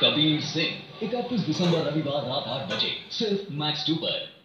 कबीर सिंह 31 दिसंबर रविवार रात 8 बजे सिर्फ मैक्स 2 पर।